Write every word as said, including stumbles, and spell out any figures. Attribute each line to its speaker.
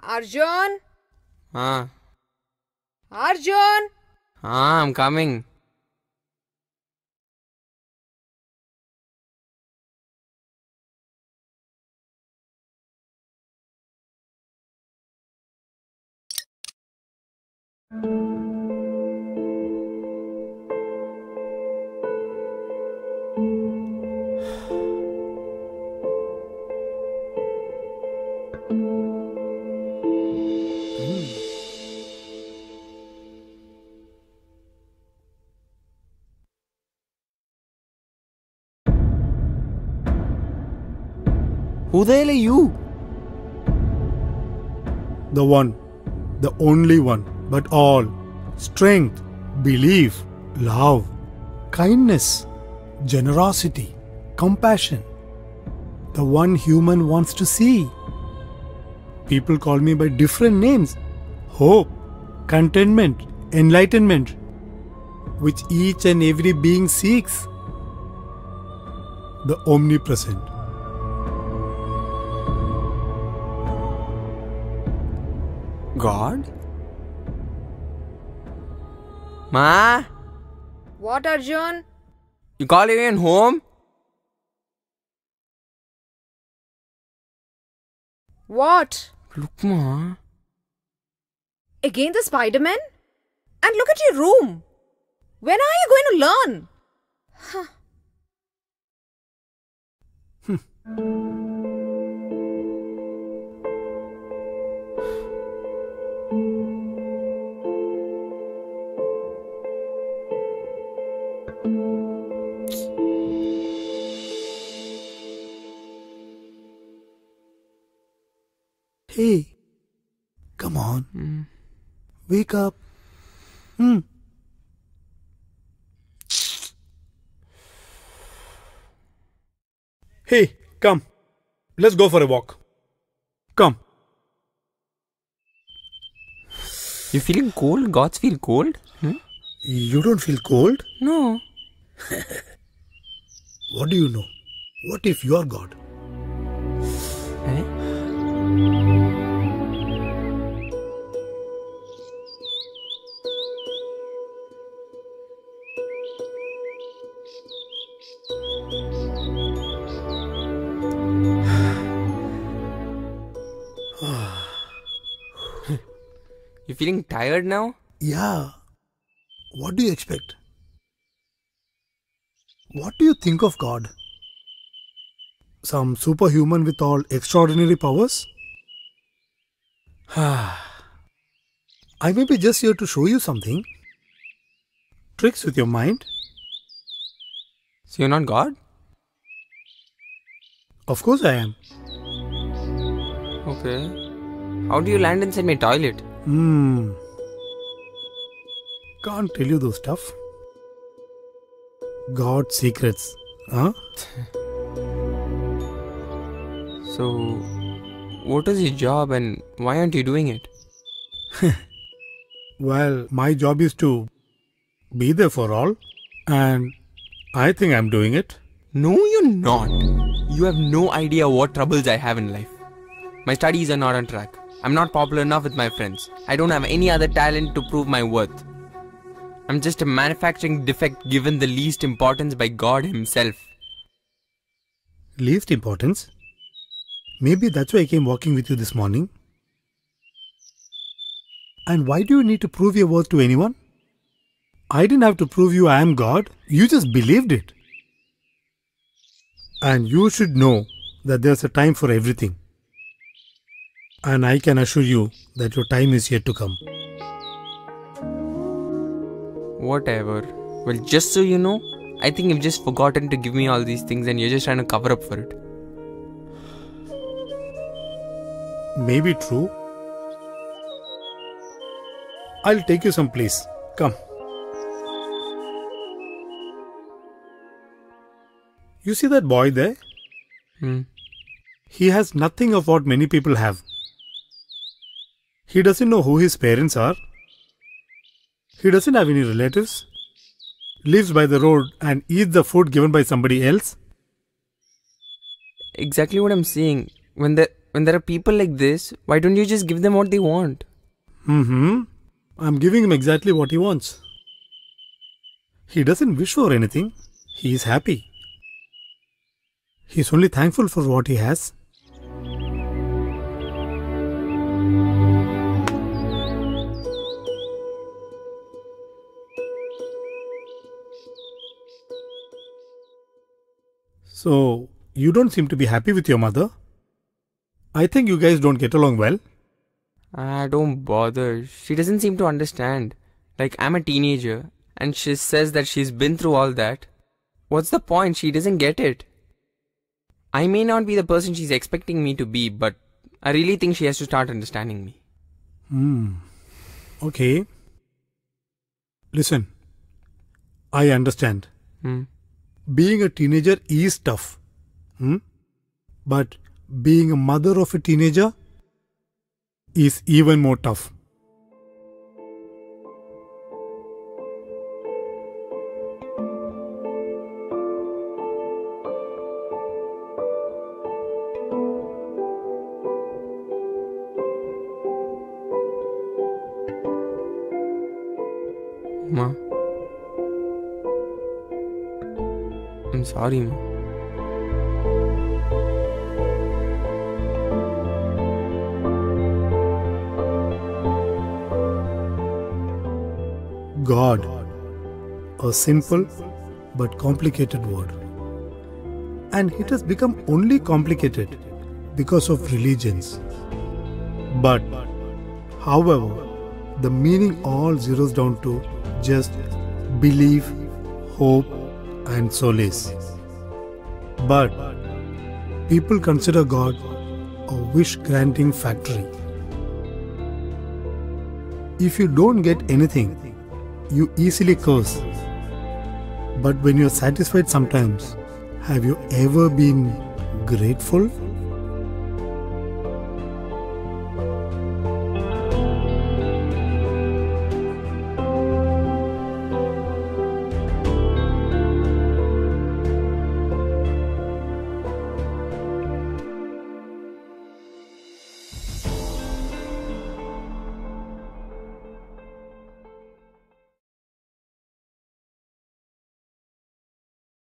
Speaker 1: Arjun?
Speaker 2: Ah.
Speaker 1: Arjun?
Speaker 2: Ah, I'm coming. Who the hell are you?
Speaker 3: The one, the only one, but all. Strength, belief, love, kindness, generosity, compassion. The one human wants to see. People call me by different names. Hope, contentment, enlightenment, which each and every being seeks. The omnipresent.
Speaker 2: God? Ma?
Speaker 1: What, Arjun?
Speaker 2: You calling me home?
Speaker 1: What?
Speaker 2: Look, Ma.
Speaker 1: Again the Spider-Man? And look at your room. When are you going to learn? Huh.
Speaker 3: Hey, come on.
Speaker 2: Mm.
Speaker 3: Wake up. Hmm. Hey, come. Let's go for a walk. Come.
Speaker 2: You feeling cold? Gods feel cold? Hmm?
Speaker 3: You don't feel cold?
Speaker 2: No.
Speaker 3: What do you know? What if you are God?
Speaker 2: Eh? You feeling tired now?
Speaker 3: Yeah. What do you expect? What do you think of God? Some superhuman with all extraordinary powers? I may be just here to show you something. Tricks with your mind.
Speaker 2: So you're not God?
Speaker 3: Of course I am.
Speaker 2: Okay. How do you land inside my toilet?
Speaker 3: Hmm. Can't tell you those stuff. God's secrets. Huh?
Speaker 2: So, what is your job and why aren't you doing it?
Speaker 3: Well, my job is to be there for all, and I think I'm doing it.
Speaker 2: No, you're not. You have no idea what troubles I have in life. My studies are not on track. I'm not popular enough with my friends. I don't have any other talent to prove my worth. I'm just a manufacturing defect given the least importance by God himself.
Speaker 3: Least importance? Maybe that's why I came walking with you this morning. And why do you need to prove your worth to anyone? I didn't have to prove you I am God. You just believed it. And you should know that there's a time for everything. And I can assure you that your time is yet to come.
Speaker 2: Whatever. Well, just so you know, I think you've just forgotten to give me all these things and you're just trying to cover up for it.
Speaker 3: Maybe true. I'll take you someplace. Come. You see that boy there?
Speaker 2: Hmm.
Speaker 3: He has nothing of what many people have. He doesn't know who his parents are. He doesn't have any relatives. Lives by the road and eats the food given by somebody else.
Speaker 2: Exactly what I'm saying. When the when there are people like this, why don't you just give them what they want?
Speaker 3: Mm-hmm. I'm giving him exactly what he wants. He doesn't wish for anything. He is happy. He's only thankful for what he has. So, you don't seem to be happy with your mother? I think you guys don't get along well.
Speaker 2: Ah, don't bother. She doesn't seem to understand. Like, I'm a teenager, and she says that she's been through all that. What's the point? She doesn't get it. I may not be the person she's expecting me to be, but I really think she has to start understanding me.
Speaker 3: Hmm. Okay. Listen. I understand.
Speaker 2: Hmm.
Speaker 3: Being a teenager is tough. Hmm? But being a mother of a teenager is even more tough.
Speaker 2: Ma. I'm sorry, Ma.
Speaker 3: God, a simple but complicated word. And it has become only complicated because of religions. But, however, the meaning all zeroes down to just belief, hope, and solace. But people consider God a wish-granting factory. If you don't get anything, you easily curse. But when you're satisfied sometimes, have you ever been grateful?